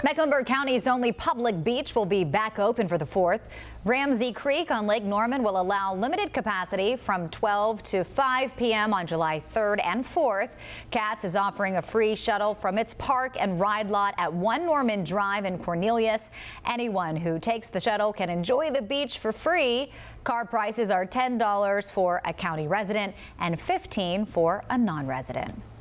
Mecklenburg County's only public beach will be back open for the 4th. Ramsey Creek on Lake Norman will allow limited capacity from 12 to 5 p.m. on July 3rd and 4th. Cats is offering a free shuttle from its park and ride lot at 1 Norman Drive in Cornelius. Anyone who takes the shuttle can enjoy the beach for free. Car prices are $10 for a county resident and $15 for a non-resident.